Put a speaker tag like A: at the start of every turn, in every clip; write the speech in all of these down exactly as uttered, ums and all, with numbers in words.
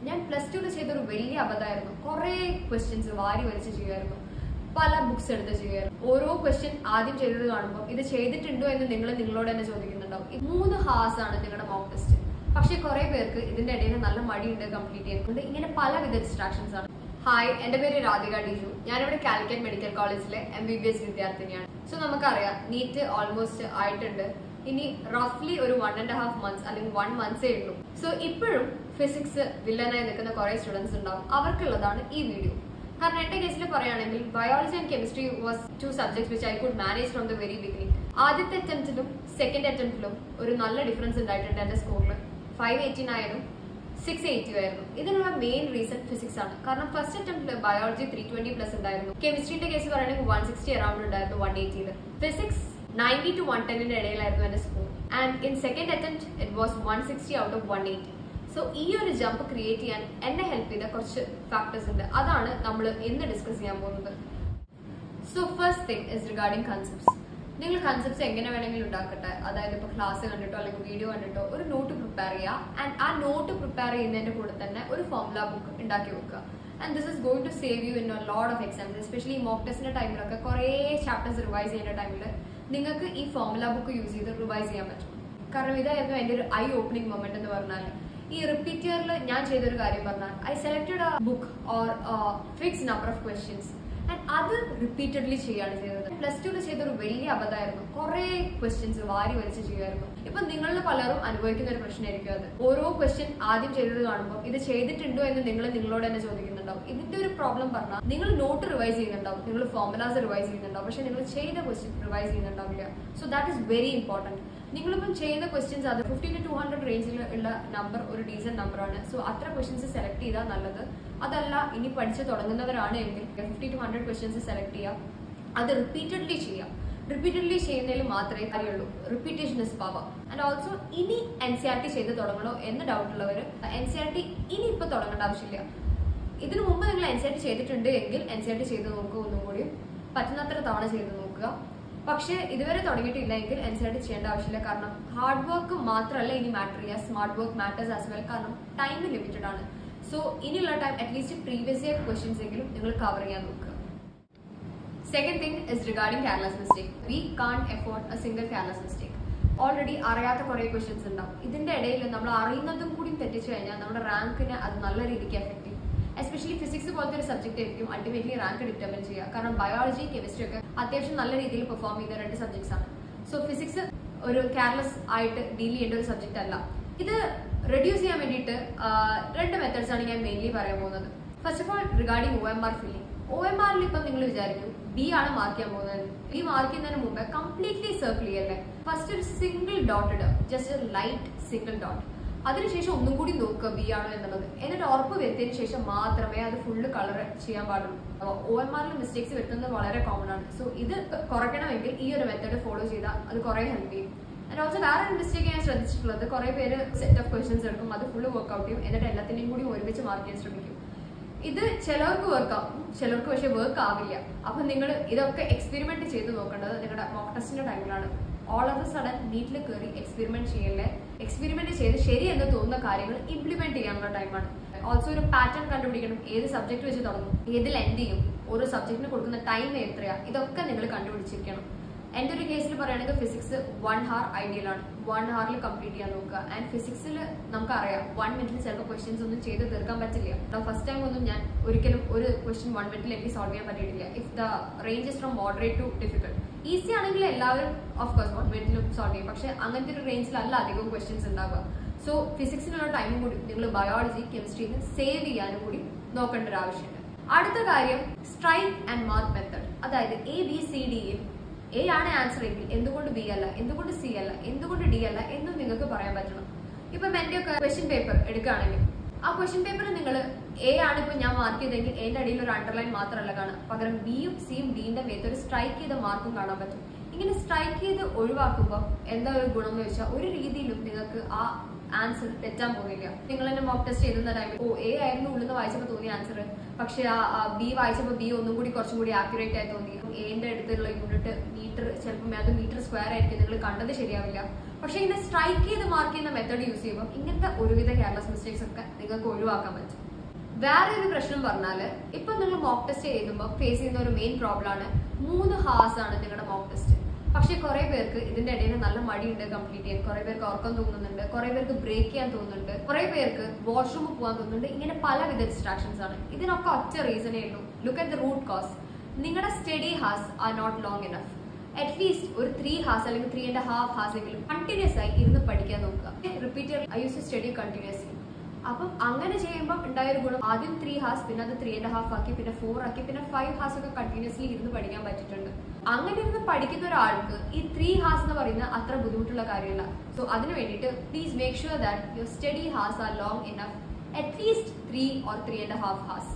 A: ഞാൻ പ്ലസ് ടുവിൽ ചെയ്തൊരു വലിയ അബദ്ധമായിരുന്നു. കുറെ ക്വസ്റ്റ്യൻസ് വാരി വലിച്ച് ചെയ്യുമായിരുന്നു, പല ബുക്സ് എടുത്ത് ചെയ്യുമായിരുന്നു. ഓരോ ക്വസ്റ്റ്യൻ ആദ്യം ചെയ്തത് കാണുമ്പോൾ ഇത് ചെയ്തിട്ടുണ്ടോ എന്ന് നിങ്ങൾ നിങ്ങളോട് തന്നെ ചോദിക്കുന്നുണ്ടാവും. മൂന്ന് ഹാസ് ആണ് നിങ്ങളുടെ മോക്ക് ടെസ്റ്റ്. പക്ഷെ കുറെ പേർക്ക് ഇതിന്റെ ഇടയിൽ നല്ല മടിയുണ്ട് കംപ്ലീറ്റ് ചെയ്യുന്നുണ്ട്. ഇങ്ങനെ പലവിധ ഡിസ്ട്രാക്ഷൻസ് ആണ്. ഹായ്, എന്റെ പേര് രാധിക ഡിജു. ഞാനിവിടെ കാലിക്കറ്റ് മെഡിക്കൽ കോളേജിലെ എം ബി ബി എസ് വിദ്യാർത്ഥിനിയാണ്. സോ നമുക്കറിയാം നീറ്റ് ഓൾമോസ്റ്റ് ആയിട്ടുണ്ട്. ഇനി റഫ്ലി ഒരു വൺ ആൻഡ് ഹാഫ് മന്ത്സ് അല്ലെങ്കിൽ വൺ മന്ത്സേ ഉള്ളൂ. സോ ഇപ്പോഴും ഫിസിക്സ് വില്ലനായി നിൽക്കുന്ന കുറെ സ്റ്റുഡൻസ് ഉണ്ടാവും. അവർക്കുള്ളതാണ് ഈ വീഡിയോ. കാരണം എന്റെ കേസിൽ പറയുകയാണെങ്കിൽ biology and chemistry was two subjects which I could manage from the very beginning. ആദ്യത്തെ അറ്റംപ്റ്റിലും സെക്കൻഡ് അറ്റംപ്റ്റിലും ഒരു നല്ല ഡിഫറൻസ് ഉണ്ടായിട്ടുണ്ട് എന്റെ സ്കോറിൽ. ഫൈവ് എയ്റ്റീൻ ആയാലും സിക്സ് എയ്റ്റി ആയിരുന്നു. ഇതിനുള്ള മെയിൻ റീസൺ ഫിസിക്സ് ആണ്. കാരണം ഫസ്റ്റ് അറ്റംപ്റ്റിൽ ബയോളജി ത്രീ ട്വന്റി പ്ലസ് ഉണ്ടായിരുന്നു. കെമിസ്ട്രിന്റെ കേസ് പറയുകയാണെങ്കിൽ വൺ സിക്സ്റ്റി അറൌണ്ട് ഉണ്ടായിരുന്നു വൺ എയ്റ്റിയിൽ. ഫിസിക്സ് നയൻറ്റി ടു വൺ ടെന്നിന്റെ ഇടയിലായിരുന്നു എന്റെ score. And in second attempt it was one sixty out of one eighty. So ഈ ഒരു ജമ്പ് ക്രിയേറ്റ് ചെയ്യാൻ എന്നെ ഹെൽപ്പ് ചെയ്ത കുറച്ച് ഫാക്ടേഴ്സ് ഉണ്ട്. അതാണ് നമ്മൾ ഇന്ന് ഡിസ്കസ് ചെയ്യാൻ പോകുന്നത്. So first thing is regarding concepts. നിങ്ങൾ കൺസെപ്റ്റ്സ് എങ്ങനെ വേണമെങ്കിലും ഉണ്ടാക്കട്ടെ. അതായത് ഇപ്പോൾ ക്ലാസ് കണ്ടിട്ടോ അല്ലെങ്കിൽ വീഡിയോ കണ്ടിട്ടോ ഒരു നോട്ട് പ്രിപ്പയർ ചെയ്യുക. ആൻഡ് ആ നോട്ട് പ്രിപ്പയർ ചെയ്യുന്നതിന്റെ കൂടെ തന്നെ ഒരു ഫോർമുല ബുക്ക് ഉണ്ടാക്കി വെക്കുക. And this is going to save you in a lot of exams. Especially mock ടെസ്റ്റിന്റെ ടൈമിലൊക്കെ കുറേ ചാപ്റ്റേഴ്സ് റിവൈസ് ചെയ്യുന്ന ടൈമിൽ നിങ്ങൾക്ക് ഈ ഫോർമുല ബുക്ക് യൂസ് ചെയ്ത് റിവൈസ് ചെയ്യാൻ പറ്റും. കാരണം ഇതായിരുന്നു എൻ്റെ ഒരു ഐ ഓപ്പണിംഗ് മൊമെന്റ് എന്ന് പറഞ്ഞാൽ. ഈ റിപ്പീറ്റിയറിൽ ഞാൻ ചെയ്തൊരു കാര്യം പറഞ്ഞാൽ I selected a book or fix number of questions and അത് റിപ്പീറ്റഡ്ലി ചെയ്യാണ് ചെയ്തത്. പ്ലസ് ടുവിൽ ചെയ്തൊരു വലിയ അബദ്ധമായിരുന്നു. കുറെ ക്വസ്റ്റ്യൻസ് വാരി വലിച്ച് ചെയ്യുമായിരുന്നു. ഇപ്പൊ നിങ്ങളിൽ പലരും അനുഭവിക്കുന്ന ഒരു പ്രശ്നമായിരിക്കും അത്. ഓരോ ക്വസ്റ്റ്യൻ ആദ്യം ചെയ്തത് കാണുമ്പോൾ ഇത് ചെയ്തിട്ടുണ്ടോ എന്ന് നിങ്ങൾ നിങ്ങളോട് തന്നെ ചോദിക്കുന്നുണ്ടാവും. ഇതിന്റെ ഒരു പ്രോബ്ലം പറഞ്ഞാൽ നിങ്ങൾ നോട്ട് റിവൈസ് ചെയ്യുന്നുണ്ടാവും, നിങ്ങൾ ഫോർമുലാസ് റിവൈസ് ചെയ്യുന്നുണ്ടാവും, പക്ഷെ നിങ്ങൾ ചെയ്ത ക്വസ്റ്റ്യൻ റിവൈസ് ചെയ്യുന്നുണ്ടാവില്ല. So that is very important. നിങ്ങളിപ്പം ചെയ്യുന്ന ക്വസ്റ്റ്യൻസ് അത് ഫിഫ്റ്റി ടു ടു ഹൺഡ്രഡ് റേഞ്ചിൽ ഉള്ള നമ്പർ ഒരു ഡീസന്റ് നമ്പർ ആണ്. സോ അത്ര ക്വസ്റ്റ്യൻസ് സെലക്ട് ചെയ്താൽ നല്ലത്. അതല്ല ഇനി പഠിച്ചു തുടങ്ങുന്നവരാണ് എങ്കിൽ fifty to hundred questions select ചെയ്യാം. അത് റിപ്പീറ്റഡ്ലി ചെയ്യാം. റിപ്പീറ്റഡ്ലി ചെയ്യുന്നതിൽ മാത്രമേ കാര്യമുള്ളൂ. Repetition is power. And also ഇനി എൻ സി ആർ ടി ചെയ്ത് തുടങ്ങണോ എന്ന് ഡൗട്ട് ഉള്ളവർ എൻ സി ആർ ടി ഇനി ഇപ്പൊ തുടങ്ങേണ്ട ആവശ്യമില്ല. ഇതിനു മുമ്പ് നിങ്ങൾ എൻ സി ആർ ടി ചെയ്തിട്ടുണ്ട് എങ്കിൽ എൻ സി ആർ ടി ചെയ്ത് നോക്കുക. ഒന്നും കൂടി പറ്റുന്നത്ര തവണ ചെയ്ത് നോക്കുക. പക്ഷെ ഇതുവരെ തുടങ്ങിയിട്ടില്ല എങ്കിൽ എൻ സി ആർ ടി ചെയ്യേണ്ട ആവശ്യമില്ല. കാരണം ഹാർഡ് വർക്ക് മാത്രമല്ല ഇനി മാറ്റർ ചെയ്യുക, smart work matters as well. കാരണം ടൈം ലിമിറ്റഡ് ആണ്. സോ ഇനിയുള്ള time at least previous year questions എങ്കിലും നിങ്ങൾ കവർ ചെയ്യാൻ നോക്കുക. Second thing is regarding careless mistake. We can't afford a single careless mistake. Already അറിയാത്ത കുറെ ക്വസ്റ്റ്യൻസ് ഉണ്ടാവും. ഇതിന്റെ ഇടയിൽ നമ്മൾ അറിയുന്നതും കൂടി തെറ്റിച്ചു കഴിഞ്ഞാൽ നമ്മുടെ റാങ്കിനെ അത് നല്ല രീതിക്ക് എഫക്ട് ചെയ്യും. എസ്പെഷ്യലി ഫിസിക്സ് പോലത്തെ ഒരു സബ്ജക്ട് ആയിരിക്കും അൾട്ടിമേറ്റ്ലി റാങ്ക് ഡിറ്റർമിൻ ചെയ്യുക. കാരണം ബയോളജി കെമിസ്ട്രി ഒക്കെ അത്യാവശ്യം നല്ല രീതിയിൽ പെർഫോം ചെയ്യുന്ന രണ്ട് സബ്ജക്ട്സ് ആണ്. സോ ഫിസിക്സ് ഒരു കെയർലെസ് ആയിട്ട് ഡീൽ ചെയ്യേണ്ട ഒരു സബ്ജക്ട് അല്ല. ഇത് റെഡ്യൂസ് ചെയ്യാൻ വേണ്ടിയിട്ട് രണ്ട് മെത്തേഡ്സ് ആണ് ഞാൻ മെയിൻലി പറയാൻ പോകുന്നത്. First of all regarding O M R filling. O M ആറിൽ ഇപ്പം നിങ്ങൾ വിചാരിക്കും ബി ആണ് മാർക്ക് ചെയ്യാൻ പോകുന്നത്. ബി മാർക്ക് ചെയ്യുന്നതിന് മുമ്പ് കംപ്ലീറ്റ്ലി സർക്കിൾ ചെയ്യല്ലേ. ഫസ്റ്റ് ഒരു സിംഗിൾ ഡോട്ട് ഇടുക, just a light single dot. അതിനുശേഷം ഒന്നും കൂടി നോക്കുക ബി ആണോ എന്നുള്ളത്. എന്നിട്ട് ഉറപ്പ് വരുത്തിയതിനു ശേഷം മാത്രമേ അത് ഫുള്ള് കളർ ചെയ്യാൻ പാടുള്ളൂ. ഒ എം ആറിൽ മിസ്റ്റേക്സ് വരുത്തുന്നത് വളരെ കോമൺ ആണ്. സോ ഇത് കുറയ്ക്കണമെങ്കിൽ ഈ ഒരു മെത്തേഡ് ഫോളോ ചെയ്താൽ അത് കുറെ ഹെൽപ്പ് ചെയ്യും. ആൻഡ് ഓൾസോ വേറെ ഒരു മിസ്റ്റേക്ക് ഞാൻ ശ്രദ്ധിച്ചിട്ടുള്ളത്, കുറെ പേര് സെറ്റ് ഓഫ് ക്വസ്റ്റ്യൻസ് എടുക്കും, അത് ഫുള്ള് വർക്ക്ഔട്ട് ചെയ്യും, എന്നിട്ട് എല്ലാത്തിനെയും കൂടി ഒരുമിച്ച് മാർക്ക് ചെയ്യാൻ ശ്രമിക്കും. ഇത് ചിലർക്ക് വർക്ക് ആവും, ചിലർക്ക് പക്ഷെ വർക്ക് ആവില്ല. അപ്പൊ നിങ്ങൾ ഇതൊക്കെ എക്സ്പെരിമെന്റ് ചെയ്ത് നോക്കേണ്ടത് നിങ്ങളുടെ മോക്ക് ടെസ്റ്റിന്റെ ടൈമിലാണ്. ഓൾ ഓഫ് എ സഡൻ നീറ്റിൽ കയറി എക്സ്പെരിമെന്റ് ചെയ്യല്ലേ. എക്സ്പെരിമെന്റ് ചെയ്ത് ശരി എന്ന് തോന്നുന്ന കാര്യങ്ങൾ ഇംപ്ലിമെന്റ് ചെയ്യാനുള്ള ടൈമാണ്. ഓൾസോ ഒരു പാറ്റേൺ കണ്ടുപിടിക്കണം. ഏത് സബ്ജക്ട് വെച്ച് തുടങ്ങും, ഏതിൽ എൻഡ് ചെയ്യും, ഓരോ സബ്ജക്റ്റിന് കൊടുക്കുന്ന ടൈം എത്രയാ, ഇതൊക്കെ നിങ്ങൾ കണ്ടുപിടിച്ചിരിക്കണം. എൻ്റെ ഒരു കേസിൽ പറയുകയാണെങ്കിൽ ഫിസിക്സ് വൺ ഹവർ ഐഡിയൽ ആണ്. വൺ ഹവറിൽ കംപ്ലീറ്റ് ചെയ്യാൻ നോക്കുക. ആൻഡ് ഫിസിക്സിൽ നമുക്കറിയാം വൺ മിനിറ്റിൽ ചിലപ്പോൾ ക്വസ്റ്റ്യൻസ് ഒന്നും ചെയ്ത് തീർക്കാൻ പറ്റില്ല. ഫസ്റ്റ് ടൈം ഒന്നും ഞാൻ ഒരിക്കലും ഒരു ക്വസ്റ്റ്യൻ വൺ മിനിറ്റിൽ എനിക്ക് സോൾവ് ചെയ്യാൻ പറ്റിയിട്ടില്ല. If the range is from moderate to difficult. Easy ആണെങ്കിൽ എല്ലാവരും ഓഫ് കോഴ്സ് വൺ മിനിറ്റിലും സോൾവ് ചെയ്യും. പക്ഷെ അങ്ങനത്തെ ഒരു റേഞ്ചിലല്ല അധികം ക്വസ്റ്റ്യൻസ് ഉണ്ടാവുക. സോ ഫിസിക്സിനുള്ള ടൈമും കൂടി നിങ്ങൾ ബയോളജി കെമിസ്ട്രിയിൽ സേവ് ചെയ്യാനും കൂടി നോക്കേണ്ട ഒരു ആവശ്യമുണ്ട്. അടുത്ത കാര്യം സ്ട്രൈക്ക് ആൻഡ് മാർക്ക് മെത്തേഡ്. അതായത് എ ബി സി ഡിയിൽ എ ആണ് ആൻസർ എങ്കിൽ എന്തുകൊണ്ട് ബി അല്ല, എന്തുകൊണ്ട് സി അല്ല, എന്തുകൊണ്ട് ഡി അല്ല എന്നും നിങ്ങൾക്ക് പറയാൻ പറ്റണം. ഇപ്പം എൻ്റെ ഒക്കെ ക്വസ്റ്റ്യൻ പേപ്പർ എടുക്കുകയാണെങ്കിൽ ആ ക്വസ്റ്റ്യൻ പേപ്പർ നിങ്ങൾ എ ആണ് ഇപ്പൊ ഞാൻ മാർക്ക് ചെയ്തെങ്കിൽ എന്റെ അടിയിൽ ഒരു അണ്ടർലൈൻ മാത്രമല്ല കാണാം, പകരം ബിയും സിയും ഡിന്റെ മേത്ത് ഒരു സ്ട്രൈക്ക് ചെയ്ത മാർക്കും കാണാൻ പറ്റും. ഇങ്ങനെ സ്ട്രൈക്ക് ചെയ്ത് ഒഴിവാക്കുമ്പോൾ എന്താ ഒരു ഗുണം എന്ന് വെച്ചാൽ ഒരു രീതിയിലും നിങ്ങൾക്ക് ആ ആൻസർ തെറ്റാൻ പോകുന്നില്ല. നിങ്ങൾ തന്നെ മോക്ക് ടെസ്റ്റ് ചെയ്യുന്ന ടൈമിൽ ഓ എ ആയിരുന്നു ഉള്ളിൽ നിന്ന് വായിച്ചപ്പോൾ തോന്നിയ ആൻസർ, പക്ഷെ ആ ബി വായിച്ചപ്പോൾ ബി ഒന്നും കൂടി കുറച്ചും കൂടി ആക്യുറേറ്റ് ആയി തോന്നി. എന്റെ അടുത്തുള്ള യൂണിറ്റ് മീറ്റർ ചിലപ്പോൾ അത് മീറ്റർ സ്ക്വയർ ആയിരിക്കും, നിങ്ങൾ കണ്ടത് ശരിയാവില്ല. പക്ഷെ ഇങ്ങനെ സ്ട്രൈക്ക് ചെയ്ത് മാർക്ക് ചെയ്യുന്ന മെത്തേഡ് യൂസ് ചെയ്യുമ്പോൾ ഇങ്ങനത്തെ ഒരുവിധ കെയർലെസ് മിസ്റ്റേക്സ് ഒക്കെ നിങ്ങൾക്ക് ഒഴിവാക്കാൻ പറ്റും. വേറെ ഒരു പ്രശ്നം പറഞ്ഞാല് ഇപ്പൊ നിങ്ങൾ മോക്ക് ടെസ്റ്റ് ചെയ്യുമ്പോൾ ഫേസ് ചെയ്യുന്ന ഒരു മെയിൻ പ്രോബ്ലം ആണ് മൂന്ന് ഹാസ് ആണ് നിങ്ങളുടെ മോക്ക് ടെസ്റ്റ്. പക്ഷെ കുറെ പേർക്ക് ഇതിന്റെ ഇടയിൽ നല്ല മടിയുണ്ട് കംപ്ലീറ്റ് ചെയ്യാൻ, കുറെ പേർക്ക് ഉറക്കം തോന്നുന്നുണ്ട്, കുറെ പേർക്ക് ബ്രേക്ക് ചെയ്യാൻ തോന്നുന്നുണ്ട്, കുറെ പേർക്ക് വാഷ്റൂമിൽ പോകാൻ തോന്നുന്നുണ്ട്. ഇങ്ങനെ പലവിധ ഡിസ്ട്രാക്ഷൻസ് ആണ്. ഇതിനൊക്കെ ഒറ്റ റീസണേ ഉള്ളൂ. Look at the root cause. നിങ്ങളുടെ study hours are not long enough. At least ഒരു ത്രീ ഹാസ് അല്ലെങ്കിൽ ത്രീ ആൻഡ് ഹാഫ് ഹാസ് എങ്കിലും കണ്ടിന്യൂസ് ആയി ഇരുന്ന് പഠിക്കാൻ നോക്കുക. Repeat I use to study continuously. അപ്പം അങ്ങനെ ചെയ്യുമ്പോൾ ഉണ്ടായ ഒരു ഗുണം ആദ്യം ത്രീ ഹാസ്, പിന്നെ അത് ത്രീ ആൻഡ് ഹാഫ് ആക്കി, പിന്നെ ഫോർ ആക്കി, പിന്നെ ഫൈവ് ഹാസ് ഒക്കെ കണ്ടിന്യൂസ്ലി ഇരുന്ന് പഠിക്കാൻ പറ്റിയിട്ടുണ്ട്. അങ്ങനെ ഇരുന്ന് പഠിക്കുന്ന ഒരാൾക്ക് ഈ ത്രീ ഹാസ് എന്ന് പറയുന്ന അത്ര ബുദ്ധിമുട്ടുള്ള കാര്യമല്ല. സോ അതിന് വേണ്ടിയിട്ട് please make sure that your study hours are long enough, at least three or three and half hours.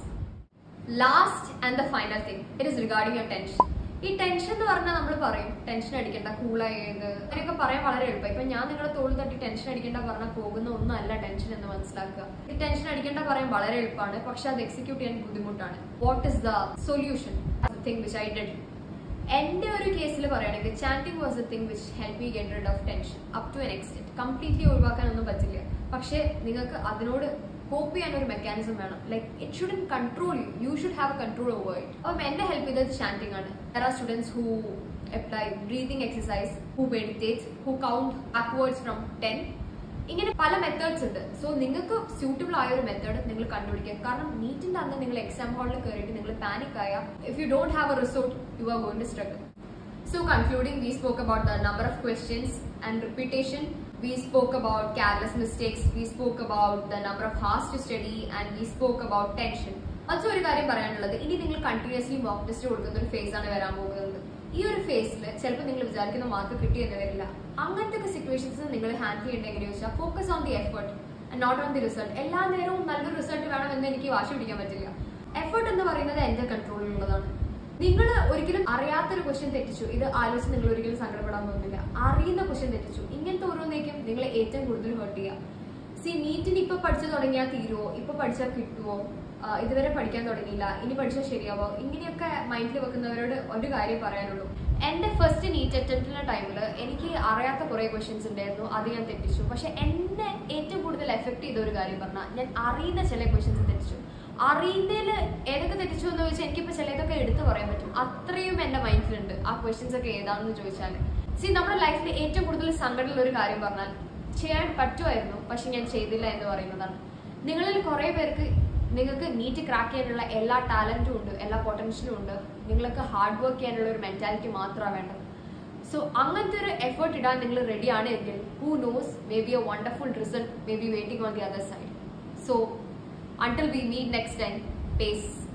A: Last and the final thing it is regarding your tension. ഈ ടെൻഷൻ എന്ന് പറഞ്ഞാൽ നമ്മൾ പറയും ടെൻഷൻ അടിക്കേണ്ട, കൂളായത്, അങ്ങനെയൊക്കെ പറയാൻ വളരെ എളുപ്പം. ഇപ്പൊ ഞാൻ നിങ്ങളുടെ തോളിൽ തട്ടി ടെൻഷൻ അടിക്കേണ്ട പറഞ്ഞാൽ പോകുന്ന ഒന്നും അല്ല ടെൻഷൻ എന്ന് മനസ്സിലാക്കുക. ഈ ടെൻഷൻ അടിക്കേണ്ട പറയാൻ വളരെ എളുപ്പമാണ്, പക്ഷെ അത് എക്സിക്യൂട്ട് ചെയ്യാൻ ബുദ്ധിമുട്ടാണ്. What is the solution? Thing which I did. എന്റെ ഒരു കേസിൽ പറയുകയാണെങ്കിൽ chanting was a thing which help me get rid of tension up to an extent. Completely ഒഴിവാക്കാനൊന്നും പറ്റില്ല, പക്ഷെ നിങ്ങൾക്ക് അതിനോട് കോപ്പ് ചെയ്യാൻ ഒരു മെക്കാനിസം വേണം. Like it shouldn't control you, you should have a control over it. അപ്പം എന്നെ ഹെൽപ്പ് ചെയ്തത് ചാന്റിങ് ആണ്. There are students who apply breathing exercise, who meditate, who count backwards from ten. ഇങ്ങനെ പല മെത്തേഡ്സ് ഉണ്ട്. സോ നിങ്ങൾക്ക് suitable ആയ ഒരു മെത്തേഡ് നിങ്ങൾ കണ്ടുപിടിക്കുക. കാരണം നീറ്റിന്റെ അന്ന് നിങ്ങൾ എക്സാം ഹാളിൽ കയറിയിട്ട് നിങ്ങൾ പാനിക് ആയ, if you don't have a resort you are going to struggle. So concluding, we spoke about the number of questions and repetition. We spoke about careless mistakes. We spoke about the number of hours to study, and we spoke about tension. Also ഒരു കാര്യം പറയാനുള്ളത്, ഇനി നിങ്ങൾ continuously mock test കൊടുക്കുന്ന ഒരു face ആണ് വരാൻ പോകുന്നത്. ഈ ഒരു ഫേസിൽ ചിലപ്പോൾ നിങ്ങൾ വിചാരിക്കുന്ന മാർക്ക് കിട്ടിയെന്ന് വരില്ല. അങ്ങനത്തെ ഒക്കെ സിറ്റുവേഷൻസ് നിങ്ങൾ ഹാൻഡിൽ ചെയ്യേണ്ട എങ്ങനെയാണെന്ന് വെച്ചാൽ focus on the effort and not on the result. എല്ലാ നേരവും നല്ലൊരു റിസൾട്ട് വേണമെന്ന് എനിക്ക് വാശി പിടിക്കാൻ പറ്റില്ല. എഫേർട്ട് എന്ന് പറയുന്നത് എന്റെ കൺട്രോളിലുള്ളതാണ്. നിങ്ങൾ ഒരിക്കലും അറിയാത്തൊരു ക്വസ്റ്റ്യൻ തെറ്റിച്ചു, ഇത് ആലോചിച്ച് നിങ്ങൾ ഒരിക്കലും സങ്കടപ്പെടാൻ പോകുന്നില്ല. അറിയുന്ന ക്വസ്റ്റ്യൻ തെറ്റിച്ചു, ഇങ്ങനത്തെ ഓരോന്നേക്കും നിങ്ങളെ ഏറ്റവും കൂടുതൽ ഹേർട്ട് ചെയ്യുക. സി നീറ്റിന് ഇപ്പൊ പഠിച്ചു തുടങ്ങിയാൽ തീരുവോ, ഇപ്പൊ പഠിച്ചാൽ കിട്ടുവോ, ഇതുവരെ പഠിക്കാൻ തുടങ്ങിയില്ല, ഇനി പഠിച്ചാൽ ശരിയാവോ, ഇങ്ങനെയൊക്കെ മൈൻഡിൽ വെക്കുന്നവരോട് ഒരു കാര്യം പറയാനുള്ളൂ. എന്റെ ഫസ്റ്റ് നീറ്റ് അറ്റംപ്റ്റിന്റെ ടൈമിൽ എനിക്ക് അറിയാത്ത കുറെ ക്വസ്റ്റ്യൻസ് ഉണ്ടായിരുന്നു, അത് ഞാൻ തെറ്റിച്ചു. പക്ഷെ എന്നെ ഏറ്റവും കൂടുതൽ എഫക്ട് ചെയ്ത ഒരു കാര്യം പറഞ്ഞാൽ ഞാൻ അറിയുന്ന ചില ക്വസ്റ്റ്യൻസ് തെറ്റിച്ചു. അറിയുന്നതില് ഏതൊക്കെ തെറ്റിച്ചു എന്ന് ചോദിച്ചാൽ എനിക്കിപ്പോ ചിലതൊക്കെ എടുത്തു പറയാൻ പറ്റും. അത്രയും എന്റെ മൈൻഡിലുണ്ട് ആ ക്വസ്റ്റ്യൻസ് ഒക്കെ ഏതാണെന്ന് ചോദിച്ചാൽ. സി നമ്മുടെ ലൈഫിൽ ഏറ്റവും കൂടുതൽ സങ്കടമുള്ള ഒരു കാര്യം പറഞ്ഞാൽ ചെയ്യാൻ പറ്റുമായിരുന്നു പക്ഷെ ഞാൻ ചെയ്തില്ല എന്ന് പറയുന്നതാണ്. നിങ്ങളിൽ കുറെ പേർക്ക് നിങ്ങൾക്ക് നീറ്റ് ക്രാക്ക് ചെയ്യാനുള്ള എല്ലാ ടാലന്റും ഉണ്ട്, എല്ലാ പൊട്ടൻഷ്യലും ഉണ്ട്. നിങ്ങൾക്ക് ഹാർഡ് വർക്ക് ചെയ്യാനുള്ള ഒരു മെന്റാലിറ്റി മാത്രമാണ് വേണ്ടത്. സോ അങ്ങനത്തെ ഒരു എഫേർട്ട് ഇടാൻ നിങ്ങൾ റെഡി ആണ് എങ്കിൽ who knows, may be a wonderful result may be waiting on the other side. So until we meet next time, peace.